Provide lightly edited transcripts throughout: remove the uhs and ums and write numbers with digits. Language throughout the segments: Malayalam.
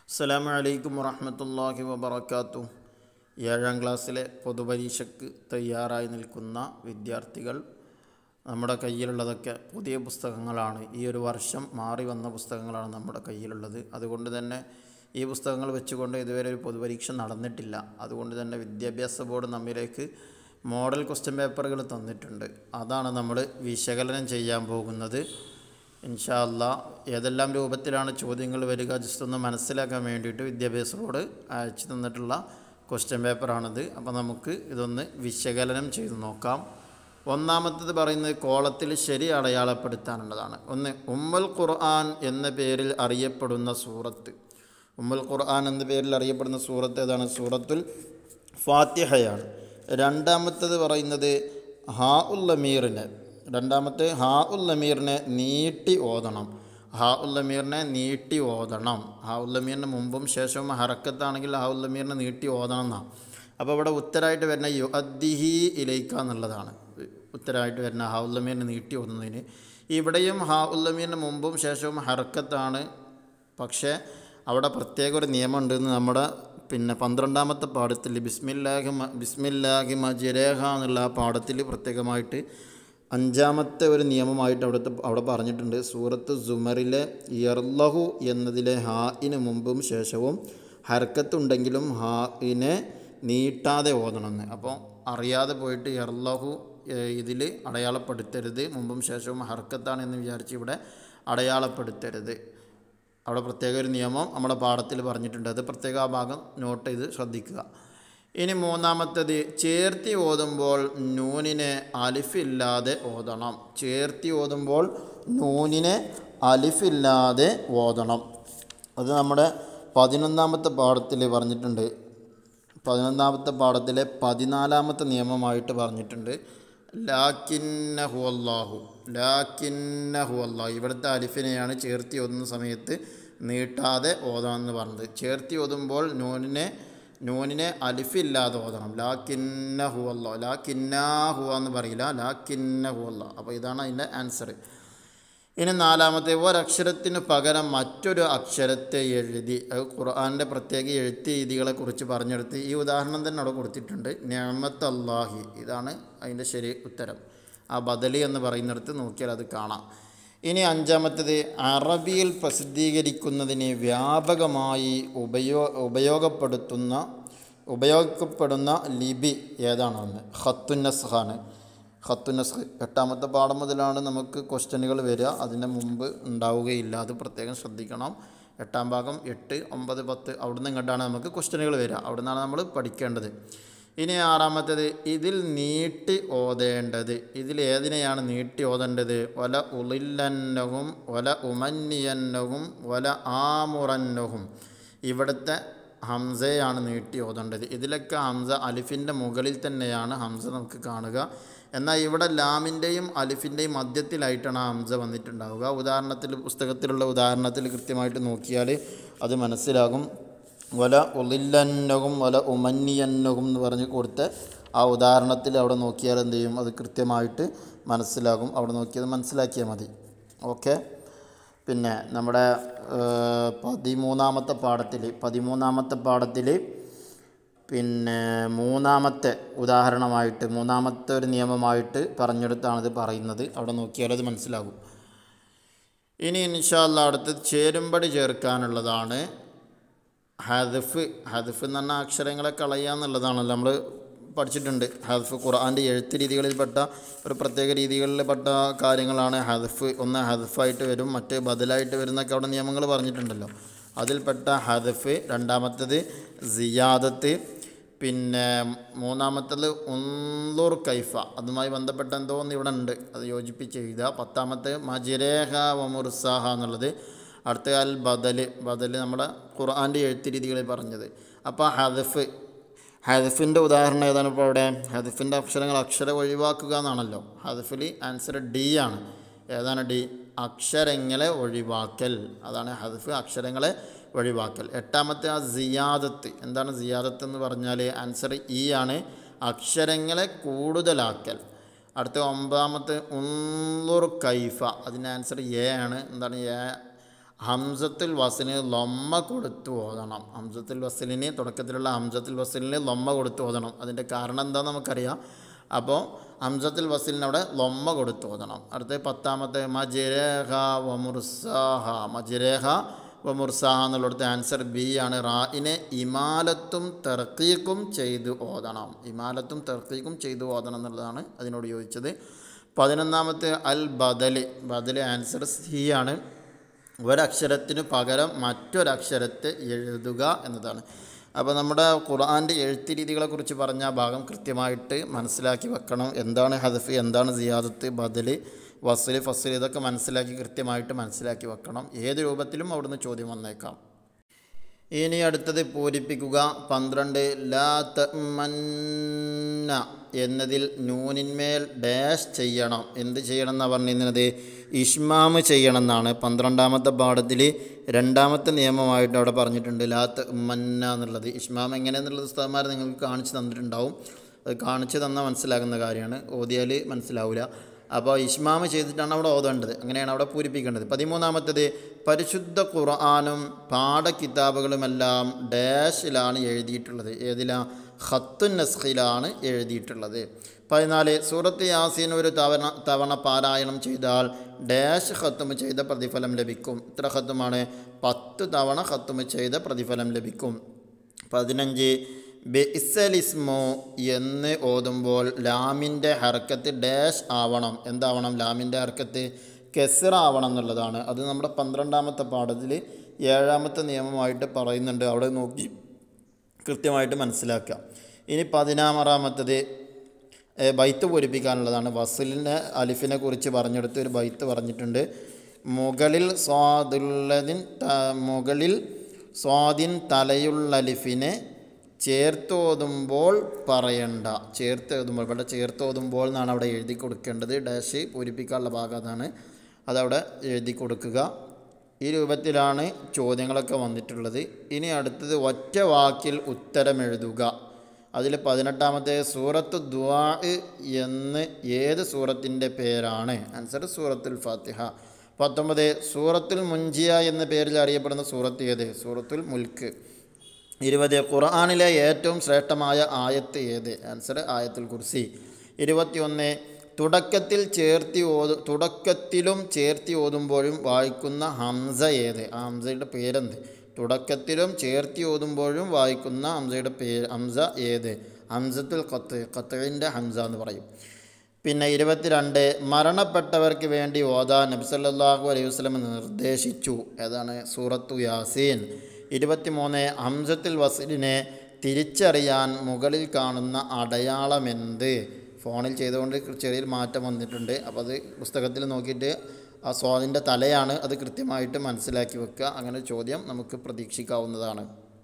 അസ്സലാമു അലൈക്കും വറഹ്മത്തുള്ളാഹി വബറകാതുഹു. 7ാം ക്ലാസ്സിലെ പൊതുപരീക്ഷയ്ക്ക് തയ്യാറായി നിൽക്കുന്ന വിദ്യാർത്ഥികൾ, നമ്മുടെ കയ്യിലുള്ളതൊക്കെ പുതിയ പുസ്തകങ്ങളാണ്. ഈ ഒരു വർഷം മാറി വന്ന പുസ്തകങ്ങളാണ് നമ്മുടെ കയ്യിലുള്ളത്. അതുകൊണ്ട് തന്നെ ഈ പുസ്തകങ്ങൾ വെച്ചുകൊണ്ട് ഇതുവരെ ഒരു പൊതുപരീക്ഷ നടന്നിട്ടില്ല. അതുകൊണ്ട് തന്നെ വിദ്യാഭ്യാസ ബോർഡ് നമ്മിലേക്ക് മോഡൽ ക്വസ്റ്റ്യൻ പേപ്പറുകൾ തന്നിട്ടുണ്ട്. അതാണ് നമ്മൾ വിശകലനം ചെയ്യാൻ പോകുന്നത്. ഇൻഷാ അല്ലാ ഏതെല്ലാം രൂപത്തിലാണ് ചോദ്യങ്ങൾ വരിക ജസ്റ്റ് ഒന്ന് മനസ്സിലാക്കാൻ വേണ്ടിയിട്ട് വിദ്യാഭ്യാസ ബോർഡ് അയച്ചു തന്നിട്ടുള്ള ക്വസ്റ്റ്യൻ പേപ്പറാണിത്. അപ്പോൾ നമുക്ക് ഇതൊന്ന് വിശകലനം ചെയ്ത് നോക്കാം. ഒന്നാമത്തേത് പറയുന്നത് കോളത്തിൽ ശരി അടയാളപ്പെടുത്താനുള്ളതാണ്. ഒന്ന്, ഉമ്മുൽ ഖുർആൻ എന്ന പേരിൽ അറിയപ്പെടുന്ന സൂറത്ത്. ഉമ്മുൽ ഖുർആൻ എന്ന പേരിൽ അറിയപ്പെടുന്ന സൂറത്ത് ഏതാണ്? സൂറത്തുൽ ഫാത്തിഹയാണ്. രണ്ടാമത്തേത് പറയുന്നത് ഹാ ഉൽ അമീറിനെ, രണ്ടാമത്തെ ഹാ ഉൽ അമീറിനെ നീട്ടി ഓതണം. ഹാ ഉൽ അമീറിനെ നീട്ടി ഓതണം. ഹാ ഉൽ അമീറിന് മുമ്പും ശേഷവും ഹറക്കത്താണെങ്കിൽ ഹാ ഉൽ അമീറിനെ നീട്ടി ഓതണം എന്നാണ്. അപ്പോൾ ഇവിടെ ഉത്തരമായിട്ട് വരുന്ന യുഅദ്ദിഹി ഇലൈക്ക എന്നുള്ളതാണ് ഉത്തരമായിട്ട് വരുന്ന ഹാ ഉൽ അമീറിനെ നീട്ടി ഓതുന്നതിന്. ഇവിടെയും ഹാ ഉൽ അമീറിന് മുമ്പും ശേഷവും ഹറക്കത്താണ്. അവിടെ പ്രത്യേക ഒരു നിയമം ഉണ്ടെന്ന് നമ്മുടെ 12ാമത്തെ പാഠത്തിൽ ബിസ്മില്ലാഹി മജ്രേഹ എന്നുള്ള ആ പാഠത്തിൽ പ്രത്യേകമായിട്ട് 5ാമത്തെ ഒരു നിയമമായിട്ട് അവിടെ പറഞ്ഞിട്ടുണ്ട്. സൂറത്ത് സുമറിലെ യർലഹു എന്നതിലെ ഹാഇന് മുമ്പും ശേഷവും ഹർക്കത്തുണ്ടെങ്കിലും ഹാഇനെ നീട്ടാതെ ഓതണമെന്ന്. അപ്പോൾ അറിയാതെ പോയിട്ട് യർലഹു ഇതിൽ അടയാളപ്പെടുത്തരുത്. മുമ്പും ശേഷവും ഹർക്കത്താണ് എന്ന് വിചാരിച്ച് ഇവിടെ അടയാളപ്പെടുത്തരുത്. അവിടെ പ്രത്യേക ഒരു നിയമം നമ്മുടെ പാഠത്തിൽ പറഞ്ഞിട്ടുണ്ട്. അത് പ്രത്യേക ആ ഭാഗം നോട്ട് ചെയ്ത് ശ്രദ്ധിക്കുക. ഇനി മൂന്നാമത്തേത്, ചേർത്തി ഓതുമ്പോൾ നൂനിനെ അലിഫില്ലാതെ ഓതണം. ചേർത്തി ഓതുമ്പോൾ നൂനിനെ അലിഫില്ലാതെ ഓതണം. അത് നമ്മുടെ 11ാമത്തെ പാഠത്തിൽ പറഞ്ഞിട്ടുണ്ട്. 11ാമത്തെ പാഠത്തിലെ 14ാമത്തെ നിയമമായിട്ട് പറഞ്ഞിട്ടുണ്ട്. ലാക്കിന്നഹു അല്ലാഹു, ലാക്കിന്നഹു അല്ലാഹു. ഇവിടുത്തെ അലിഫിനെയാണ് ചേർത്തി ഓതുന്ന സമയത്ത് നീട്ടാതെ ഓതണമെന്ന് പറഞ്ഞത്. ചേർത്തി ഓതുമ്പോൾ നൂനിനെ അലിഫില്ലാതെ ഓതണം. ലാക്കിന്നഹു അല്ലാഹു, ലാക്കിന്നാഹു എന്ന് പറയില്ല, ലാക്കിന്നഹു അല്ലാഹു. അപ്പോൾ ഇതാണ് അതിൻ്റെ ആൻസർ. ഇനി നാലാമത്തെ, ഒരക്ഷരത്തിന് പകരം മറ്റൊരു അക്ഷരത്തെ എഴുതി. അത് ഖുർആൻ്റെ പ്രത്യേക എഴുത്ത് രീതികളെ കുറിച്ച് പറഞ്ഞെടുത്ത് ഈ ഉദാഹരണം തന്നെ അവിടെ കൊടുത്തിട്ടുണ്ട്. നിഅമത്ത് അല്ലാഹി, ഇതാണ് അതിൻ്റെ ശരി ഉത്തരം. ആ ബദലി എന്ന് പറയുന്നിടത്ത് നോക്കിയാൽ അത് കാണാം. ഇനി അഞ്ചാമത്തേത്, അറബിയിൽ പ്രസിദ്ധീകരിക്കുന്നതിന് വ്യാപകമായി ഉപയോഗപ്പെടുന്ന ലിപി ഏതാണെന്ന്? ഖത്തുന്നസ്ഖാണ്. ഖത്തുന്നസ്ഖ് 8ാമത്തെ പാഠം മുതലാണ് നമുക്ക് ക്വസ്റ്റ്യനുകൾ വരിക. അതിന് മുമ്പ് ഉണ്ടാവുകയില്ല. അത് പ്രത്യേകം ശ്രദ്ധിക്കണം. 8ാം ഭാഗം 8, 9, 10 അവിടുന്ന് ഇങ്ങോട്ടാണ് നമുക്ക് ക്വസ്റ്റ്യനുകൾ വരിക. അവിടെ നിന്നാണ് നമ്മൾ പഠിക്കേണ്ടത്. ഇനി ആറാമത്തേത്, ഇതിൽ നീട്ടി ഓതേണ്ടത്. ഇതിൽ ഏതിനെയാണ് നീട്ടി ഓതേണ്ടത്? വല ഉളില്ലന്നഹും വല ഉമന്നിയന്നഹും വല ആമുറന്നഹും. ഇവിടുത്തെ ഹംസയാണ് നീട്ടി ഓതേണ്ടത്. ഇതിലൊക്കെ ഹംസ അലിഫിൻ്റെ മുകളിൽ തന്നെയാണ് ഹംസ നമുക്ക് കാണുക. എന്നാൽ ഇവിടെ ലാമിൻ്റെയും അലിഫിൻ്റെയും മധ്യത്തിലായിട്ടാണ് ഹംസ വന്നിട്ടുണ്ടാവുക. പുസ്തകത്തിലുള്ള ഉദാഹരണത്തിൽ കൃത്യമായിട്ട് നോക്കിയാൽ അത് മനസ്സിലാകും. വല ഉളില്ലന്നഹും വല ഉമന്നിയന്നഹും എന്ന് പറഞ്ഞ് കൊടുത്ത് ആ ഉദാഹരണത്തിൽ അവിടെ നോക്കിയാൽ എന്ത് ചെയ്യും? അത് കൃത്യമായിട്ട് മനസ്സിലാകും. അവിടെ നോക്കിയത് മനസ്സിലാക്കിയാൽ മതി. ഓക്കെ. പിന്നെ നമ്മുടെ 13ാമത്തെ പാഠത്തിൽ പിന്നെ മൂന്നാമത്തെ ഉദാഹരണമായിട്ട് മൂന്നാമത്തെ ഒരു നിയമമായിട്ട് പറഞ്ഞെടുത്താണിത് പറയുന്നത്. അവിടെ നോക്കിയാൽ അത് മനസ്സിലാകും. ഇനി ഇൻഷാ അല്ലാ അടുത്തത് ചേരുംപടി ചേർക്കാനുള്ളതാണ്. ഹദ്ഫ് എന്ന് പറഞ്ഞാൽ അക്ഷരങ്ങളെ കളയുക എന്നുള്ളതാണല്ലോ നമ്മൾ പഠിച്ചിട്ടുണ്ട്. ഹദ്ഫ് ഖുർആൻ്റെ എഴുത്ത് രീതികളിൽപ്പെട്ട ഒരു പ്രത്യേക രീതികളിൽപ്പെട്ട കാര്യങ്ങളാണ് ഹദ്ഫ്. ഒന്ന് ഹദ്ഫായിട്ട് വരും, മറ്റ് ബദലായിട്ട് വരുന്നൊക്കെ അവിടെ നിയമങ്ങൾ പറഞ്ഞിട്ടുണ്ടല്ലോ. അതിൽപ്പെട്ട ഹദ്ഫ്. രണ്ടാമത്തേത് സിയാദത്ത്. പിന്നെ മൂന്നാമത്തേത് ഉൻളുർ കൈഫ, അതുമായി ബന്ധപ്പെട്ട എന്തോന്ന് ഇവിടെ ഉണ്ട്, അത് യോജിപ്പിച്ച് എഴുതുക. 10ാമത്തെ മജ്രേഹ വ മുർസാഹ എന്നുള്ളത്. അടുത്ത അൽ ബദൽ നമ്മുടെ ഖുർആൻ്റെ എഴുത്ത് രീതികളിൽ പറഞ്ഞത്. അപ്പോൾ ഹദ്ഫിൻ്റെ ഉദാഹരണം ഏതാണ്? ഇപ്പോൾ അവിടെ ഹദ്ഫിൻ്റെ അക്ഷരം ഒഴിവാക്കുക എന്നാണല്ലോ. ഹദ്ഫിൽ ആൻസർ ഡി ആണ്. ഏതാണ് ഡി? അക്ഷരങ്ങളെ ഒഴിവാക്കൽ. അതാണ് ഹദ്ഫ്, അക്ഷരങ്ങളെ ഒഴിവാക്കൽ. 8ാമത്തെ ആ സിയാദത്ത്. എന്താണ് സിയാദത്ത് എന്ന് പറഞ്ഞാൽ? ആൻസർ ഇ ആണ്, അക്ഷരങ്ങളെ കൂടുതലാക്കൽ. അടുത്ത 9ാമത്തെ ഉൻളുർ കൈഫ. അതിൻ്റെ ആൻസർ എ ആണ്. എന്താണ് എ? ഹംസത്തുൽ വസ്ലിന് ലൊമ്മ കൊടുത്തു ഓതണം. ഹംസത്തുൽ വസ്ലിന് തുടക്കത്തിലുള്ള ഹംസത്തുൽ വസ്ലിന് ലൊമ്മ കൊടുത്തു ഓതണം. അതിൻ്റെ കാരണം എന്താണെന്ന് നമുക്കറിയാം. അപ്പോൾ ഹംസത്തുൽ വസ്ലിന് അവിടെ ലൊമ്മ കൊടുത്തു ഓതണം. അടുത്ത 10ാമത്തെ മജ്രേഹ വമുർസാഹ. മജ്രേഹ വമുർസാഹ എന്നുള്ളടത്ത് ആൻസർ ബി ആണ്. റായിനെ ഇമാലത്തും തർക്കീക്കും ചെയ്ത് ഓതണം. ഇമാലത്തും തർക്കീക്കും ചെയ്ത് ഓതണം എന്നുള്ളതാണ് അതിനോട് ചോദിച്ചത്. 11ാമത്തെ അൽ ബദല്. ബദല് ആൻസർ സി ആണ്. ഒരക്ഷരത്തിന് പകരം മറ്റൊരക്ഷരത്തെ എഴുതുക എന്നതാണ്. അപ്പോൾ നമ്മുടെ ഖുർആൻ്റെ എഴുത്ത് രീതികളെക്കുറിച്ച് പറഞ്ഞ ഭാഗം കൃത്യമായിട്ട് മനസ്സിലാക്കി വെക്കണം. എന്താണ് ഹദഫ്, എന്താണ് സിയാദത്ത്, ബദൽ, വസ്ൽ, ഫസ്ൽ, ഇതൊക്കെ കൃത്യമായിട്ട് മനസ്സിലാക്കി വെക്കണം. ഏത് രൂപത്തിലും അവിടുന്ന് ചോദ്യം വന്നേക്കാം. ഇനി അടുത്തത് പൂരിപ്പിക്കുക. 12 ലാ തഅ്മന്ന എന്നതിൽ നൂനിന്മേൽ ഡാഷ് ചെയ്യണം. എന്ത് ചെയ്യണം എന്നാണ് പറഞ്ഞിരുന്നത്? ഇഷ്മാമ് ചെയ്യണം എന്നാണ്. 12ാമത്തെ പാഠത്തിൽ 2ാമത്തെ നിയമമായിട്ട് അവിടെ പറഞ്ഞിട്ടുണ്ട് ലാ തഅ്മന്ന എന്നുള്ളത്. ഇഷ്മാം എങ്ങനെയെന്നുള്ളത് ഉസ്താദ്മാർ നിങ്ങൾക്ക് കാണിച്ചു തന്നിട്ടുണ്ടാവും. അത് കാണിച്ചു തന്നാൽ മനസ്സിലാകുന്ന കാര്യമാണ്, ഓതിയാൽ മനസ്സിലാവില്ല. അപ്പോൾ ഇഷ്മാമ് ചെയ്തിട്ടാണ് അവിടെ ഓതേണ്ടത്. അങ്ങനെയാണ് അവിടെ പൂരിപ്പിക്കേണ്ടത്. 13ാമത്തേത് പരിശുദ്ധ ഖുർആനും പാഠകിതാബുകളുമെല്ലാം ഡാഷിലാണ് എഴുതിയിട്ടുള്ളത്. ഏതിലാണ്? ഖത്തുൻ നസ്ഖിലാണ് എഴുതിയിട്ടുള്ളത്. 14 സൂറത്ത് യാസീൻ ഒരു തവണ പാരായണം ചെയ്താൽ ഡാഷ് ഖത്തുമ് ചെയ്ത പ്രതിഫലം ലഭിക്കും. ഇത്ര ഖത്തുമാണ്? 10 തവണ ഖത്തുമ് ചെയ്ത പ്രതിഫലം ലഭിക്കും. 15 ബിഇസ്സലിസ്മു എന്ന് ഓതുമ്പോൾ ലാമിൻ്റെ ഹർക്കത്ത് ഡാഷ് ആവണം. എന്താവണം? ലാമിൻ്റെ ഹർക്കത്ത് കെസ്റ ആവണം എന്നുള്ളതാണ്. അത് നമ്മുടെ 12ാമത്തെ പാഠത്തിൽ 7ാമത്തെ നിയമമായിട്ട് പറയുന്നുണ്ട്. അവിടെ നോക്കി കൃത്യമായിട്ട് മനസ്സിലാക്കുക. ഇനി 16ാമത്തേത് ബൈത്ത് പൂരിപ്പിക്കാനുള്ളതാണ്. വസ്ലിൻ്റെ അലിഫിനെ കുറിച്ച് പറഞ്ഞെടുത്ത് ഒരു ബൈത്ത് പറഞ്ഞിട്ടുണ്ട്. മുകളിൽ സ്വാദിൻ തലയുള്ള അലിഫിനെ ചേർത്തോതുമ്പോൾ പറയണ്ട. ചേർത്തോതുമ്പോൾ, ഇവിടെ ചേർത്തോതുമ്പോൾ എന്നാണ് അവിടെ എഴുതി കൊടുക്കേണ്ടത്. ഡാഷ് പൂരിപ്പിക്കാനുള്ള ഭാഗം അതാണ്. അതവിടെ എഴുതി കൊടുക്കുക. ഈ രൂപത്തിലാണ് ചോദ്യങ്ങളൊക്കെ വന്നിട്ടുള്ളത്. ഇനി അടുത്തത് ഒറ്റ വാക്കിൽ ഉത്തരം എഴുതുക. അതിൽ 18ാമത്തെ സൂറത്ത് ദുആ എന്ന് ഏത് സൂറത്തിൻ്റെ പേരാണ്? ആൻസർ സൂറത്തുൽ ഫാത്തിഹ. 19 സൂറത്തുൽ മുൻജിയ എന്ന പേരിൽ അറിയപ്പെടുന്ന സൂറത്ത് ഏത്? സൂറത്തുൽ മുൽക്ക്. 20 ഖുർആനിലെ ഏറ്റവും ശ്രേഷ്ഠമായ ആയത്ത് ഏത്? ആൻസർ ആയത്തുൽ കുർസി. 21 തുടക്കത്തിലും ചേർത്തി ഓതുമ്പോഴും വായിക്കുന്ന ഹംസ ഏത്? ആ ഹംസയുടെ പേരെന്ത്? തുടക്കത്തിലും ചേർത്തി ഓതുമ്പോഴും വായിക്കുന്ന ഹംസയുടെ ഹംസ ഏത്? ഹംസത്തുൽ ഖത്ഇൻ്റെ ഹംസ എന്ന് പറയും. പിന്നെ 22 മരണപ്പെട്ടവർക്ക് വേണ്ടി ഓതാൻ നബി സല്ലല്ലാഹു അലൈഹി വസല്ലം നിർദ്ദേശിച്ചു. ഏതാണ്? സൂറത്തു യാസീൻ. 23 ഹംസത്തുൽ വസ്ലിനെ തിരിച്ചറിയാൻ മുകളിൽ കാണുന്ന അടയാളമെന്ത്? ഫോണിൽ ചെയ്തുകൊണ്ട് ചെറിയൊരു മാറ്റം വന്നിട്ടുണ്ട്. അപ്പോൾ അത് പുസ്തകത്തിൽ നോക്കിയിട്ട് ആ സ്വാദിൻ്റെ തലയാണ്, അത് കൃത്യമായിട്ട് മനസ്സിലാക്കി വെക്കുക. അങ്ങനെ ചോദ്യം നമുക്ക് പ്രതീക്ഷിക്കാവുന്നതാണ്.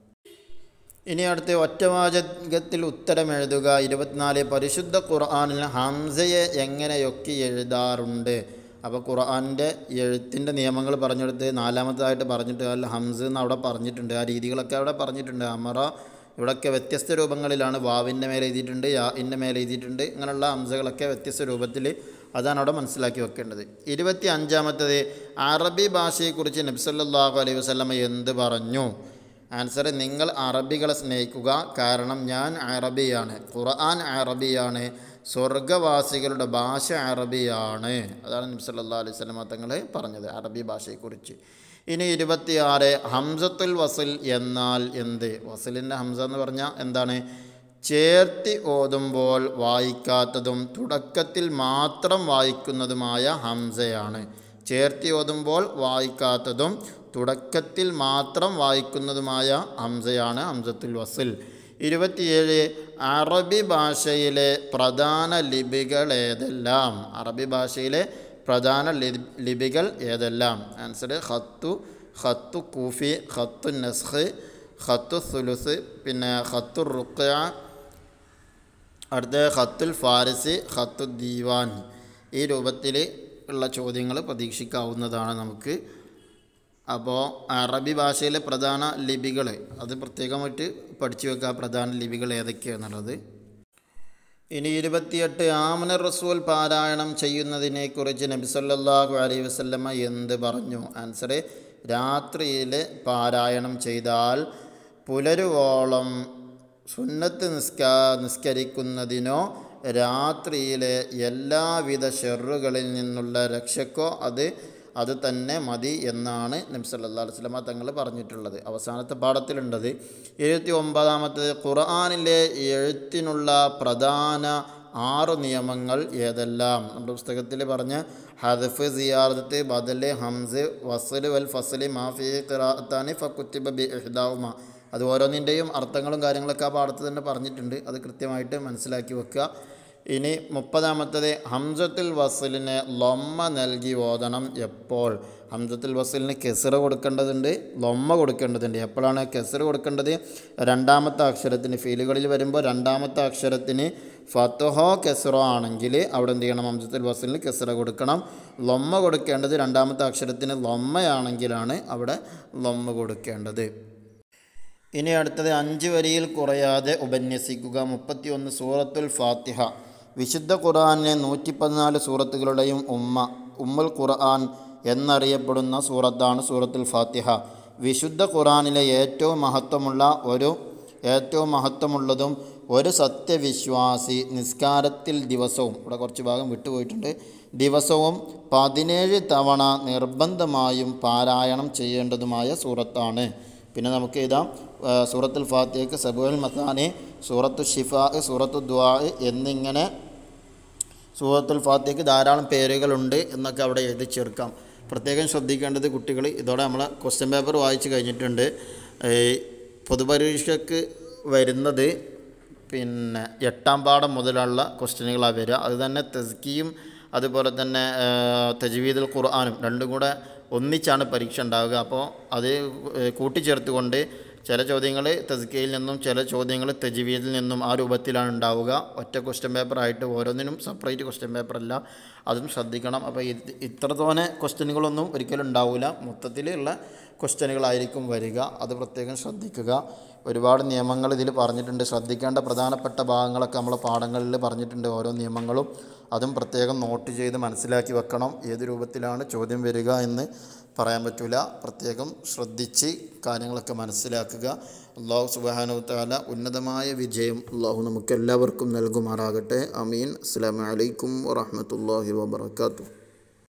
ഇനി അടുത്ത് ഒറ്റവാചകത്തിൽ ഉത്തരം എഴുതുക. 24 പരിശുദ്ധ ഖുർആനിൽ ഹംസയെ എങ്ങനെയൊക്കെ എഴുതാറുണ്ട്? അപ്പോൾ ഖുർആനിൻ്റെ എഴുത്തിൻ്റെ നിയമങ്ങൾ പറഞ്ഞെടുത്ത് 4ാമതായിട്ട് പറഞ്ഞിട്ട് അല്ല ഹംസ് എന്ന് അവിടെ പറഞ്ഞിട്ടുണ്ട്. ആ രീതികളൊക്കെ അവിടെ പറഞ്ഞിട്ടുണ്ട്. അമറ ഇവിടെയൊക്കെ വ്യത്യസ്ത രൂപങ്ങളിലാണ്. വാവിൻ്റെ മേലെ എഴുതിയിട്ടുണ്ട്, യാഇൻ്റെ മേലെ എഴുതിയിട്ടുണ്ട്. ഇങ്ങനെയുള്ള ഹംസകളൊക്കെ വ്യത്യസ്ത രൂപത്തിൽ, അതാണ് അവിടെ മനസ്സിലാക്കി വെക്കേണ്ടത്. 25ാമത്തേത് അറബി ഭാഷയെക്കുറിച്ച് നബി സല്ലല്ലാഹു അലൈഹി വസല്ലം എന്ത് പറഞ്ഞു? ആൻസർ നിങ്ങൾ അറബികളെ സ്നേഹിക്കുക, കാരണം ഞാൻ അറബിയാണ്, ഖുർആൻ അറബിയാണ്, സ്വർഗവാസികളുടെ ഭാഷ അറബിയാണ്. അതാണ് നബി സല്ലല്ലാഹു അലൈഹി വസല്ലം തങ്ങൾ പറഞ്ഞത് അറബി ഭാഷയെക്കുറിച്ച്. ഇനി 26 ഹംസത്തുൽ വസ്ൽ എന്നാൽ എന്ത്? വസ്ലിൻ്റെ ഹംസ എന്ന് പറഞ്ഞാൽ എന്താണ്? ചേർത്തി ഓതുമ്പോൾ വായിക്കാത്തതും തുടക്കത്തിൽ മാത്രം വായിക്കുന്നതുമായ ഹംസയാണ്. ചേർത്തി ഓതുമ്പോൾ വായിക്കാത്തതും തുടക്കത്തിൽ മാത്രം വായിക്കുന്നതുമായ ഹംസയാണ് ഹംസത്തുൽ വസ്ൽ. 27 അറബി ഭാഷയിലെ പ്രധാന ലിപികൾ ഏതെല്ലാം? അറബി ഭാഷയിലെ പ്രധാന ലിപികൾ ഏതെല്ലാം? ആൻസർ ഖത്തു കൂഫി, ഖത്തു നസ്ഖ്, ഖത്തു സുലുസ്, പിന്നെ ഖത്തു റുഖ്യ, അടുത്ത ഖത്തുൽ ഫാരിസി, ഖത്തു ദീവാൻ. ഈ രൂപത്തിൽ ഉള്ള ചോദ്യങ്ങൾ പ്രതീക്ഷിക്കാവുന്നതാണ് നമുക്ക്. അപ്പോൾ അറബി ഭാഷയിലെ പ്രധാന ലിപികൾ അത് പ്രത്യേകമായിട്ട് പഠിച്ചു വെക്കുക, പ്രധാന ലിപികൾ ഏതൊക്കെയാണെന്നുള്ളത്. ഇനി 28 ആമന റസൂൽ പാരായണം ചെയ്യുന്നതിനെക്കുറിച്ച് നബി സല്ലല്ലാഹു അലൈഹി വസല്ലമ എന്ത് പറഞ്ഞു? ആൻസർ രാത്രിയിൽ പാരായണം ചെയ്താൽ പുലരുവോളം സുന്നത്ത് നിസ്കരിക്കുന്നതിനോ രാത്രിയിലെ എല്ലാവിധ ഷെറുകളിൽ നിന്നുള്ള രക്ഷക്കോ അത് തന്നെ മതി എന്നാണ് നബി സല്ലല്ലാഹു അലൈഹി വസല്ലമ തങ്ങൾ പറഞ്ഞിട്ടുള്ളത്. അവസാനത്തെ പാഠത്തിലുണ്ടത് 79-ാമത്തേത് ഖുർആനിലെ എഴുത്തിനുള്ള പ്രധാന 6 നിയമങ്ങൾ ഏതെല്ലാം? നമ്മുടെ പുസ്തകത്തിൽ പറഞ്ഞ ഹദ്ഫ്, സിയാദത്ത്, ബദൽ, ഹംസ്, വസ്ൽ വൽ ഫസ്ൽ, മാഫി ഖിറാഅത്താനി ഫകുത്തിബ ബി ഇഹ്ദാഹുമ. അത് ഓരോന്നിൻ്റെയും അർത്ഥങ്ങളും കാര്യങ്ങളൊക്കെ ആ പാഠത്ത് തന്നെ പറഞ്ഞിട്ടുണ്ട്. അത് കൃത്യമായിട്ട് മനസ്സിലാക്കി വെക്കുക. ഇനി 30-ാമത്തേത് ഹംസത്തുൽ വസ്ലിന് ലൊമ്മ നൽകി ഓതണം എപ്പോൾ? ഹംസത്തുൽ വസ്ലിന് കെസ്റ കൊടുക്കേണ്ടതുണ്ട്, ലൊമ്മ കൊടുക്കേണ്ടതുണ്ട്. എപ്പോഴാണ് കെസ്റ കൊടുക്കേണ്ടത്? രണ്ടാമത്തെ അക്ഷരത്തിന്, ഫീലുകളിൽ വരുമ്പോൾ രണ്ടാമത്തെ അക്ഷരത്തിന് ഫത്ഹോ കെസ്റോ ആണെങ്കിൽ അവിടെ എന്ത് ചെയ്യണം? ഹംസത്തുൽ വസ്ലിന് കെസ്റ കൊടുക്കണം. ലൊമ്മ കൊടുക്കേണ്ടത് രണ്ടാമത്തെ അക്ഷരത്തിന് ലൊമ്മയാണെങ്കിലാണ് അവിടെ ലൊമ്മ കൊടുക്കേണ്ടത്. ഇനി അടുത്തത് 5 വരിയിൽ കുറയാതെ ഉപന്യസിക്കുക. 31 സൂറത്തുൽ ഫാത്തിഹ. വിശുദ്ധ ഖുർആനിലെ 114 സൂറത്തുകളുടെയും ഉമ്മുൽ ഖുർആൻ എന്നറിയപ്പെടുന്ന സൂറത്താണ് സൂറത്തുൽ ഫാത്തിഹ. വിശുദ്ധ ഖുർആനിലെ ഏറ്റവും മഹത്വമുള്ളതും ഒരു സത്യവിശ്വാസി നിസ്കാരത്തിൽ ദിവസവും, ഇവിടെ കുറച്ച് ഭാഗം വിട്ടുപോയിട്ടുണ്ട്, ദിവസവും 17 തവണ നിർബന്ധമായും പാരായണം ചെയ്യേണ്ടതുമായ സൂറത്താണ്. പിന്നെ നമുക്ക് എഴുതാം സൂറത്തുൽ ഫാത്തിഹയ്ക്ക് സബുൽ മസാനി, സൂറത്തു ഷിഫാ, സൂറത്തു ദുആ എന്നിങ്ങനെ സൂറത്തുൽ ഫാത്തിഹയ്ക്ക് ധാരാളം പേരുകളുണ്ട് എന്നൊക്കെ അവിടെ എഴുതി ചേർക്കാം. പ്രത്യേകം ശ്രദ്ധിക്കേണ്ടത് കുട്ടികൾ, ഇതോടെ നമ്മൾ ക്വസ്റ്റ്യൻ പേപ്പർ വായിച്ച് കഴിഞ്ഞിട്ടുണ്ട്. പൊതുപരീക്ഷയ്ക്ക് വരുന്നത് പിന്നെ 8-ാം പാഠം മുതലുള്ള ക്വസ്റ്റ്യനുകളാണ് വരിക. അത് തന്നെ തസ്കിയും അതുപോലെ തന്നെ തജ്വീദുൽ ഖുർആനും രണ്ടും കൂടെ ഒന്നിച്ചാണ് പരീക്ഷ ഉണ്ടാവുക. അപ്പോൾ അത് കൂട്ടിച്ചേർത്തുകൊണ്ട് ചില ചോദ്യങ്ങൾ തസ്കിയയിൽ നിന്നും ചില ചോദ്യങ്ങൾ തജ്വീദിൽ നിന്നും ആ രൂപത്തിലാണ് ഉണ്ടാവുക. ഒറ്റ ക്വസ്റ്റ്യൻ പേപ്പറായിട്ട് ഓരോന്നിനും സെപ്പറേറ്റ് ക്വസ്റ്റ്യൻ പേപ്പറല്ല, അതും ശ്രദ്ധിക്കണം. അപ്പോൾ ഇത്രത്തോനെ ക്വസ്റ്റ്യനുകളൊന്നും ഒരിക്കലും ഉണ്ടാവില്ല, മൊത്തത്തിലുള്ള ക്വസ്റ്റ്യനുകളായിരിക്കും വരിക. അത് പ്രത്യേകം ശ്രദ്ധിക്കുക. ഒരുപാട് നിയമങ്ങൾ ഇതിൽ പറഞ്ഞിട്ടുണ്ട്. ശ്രദ്ധിക്കേണ്ട പ്രധാനപ്പെട്ട ഭാഗങ്ങളൊക്കെ നമ്മളെ പാഠങ്ങളിൽ പറഞ്ഞിട്ടുണ്ട്. ഓരോ നിയമങ്ങളും അതും പ്രത്യേകം നോട്ട് ചെയ്ത് മനസ്സിലാക്കി വെക്കണം. ഏത് രൂപത്തിലാണ് ചോദ്യം വരിക എന്ന് പറയാൻ പറ്റില്ല. പ്രത്യേകം ശ്രദ്ധിച്ച് കാര്യങ്ങളൊക്കെ മനസ്സിലാക്കുക. അല്ലാഹു സുബ്ഹാനഹു വ തആല ഉന്നതമായ വിജയം അല്ലാഹു നമുക്ക് എല്ലാവർക്കും നൽകുമാറാകട്ടെ. ആമീൻ. അസ്സലാമു അലൈക്കും വറഹ്മത്തുള്ളാഹി വബറകാതുഹു.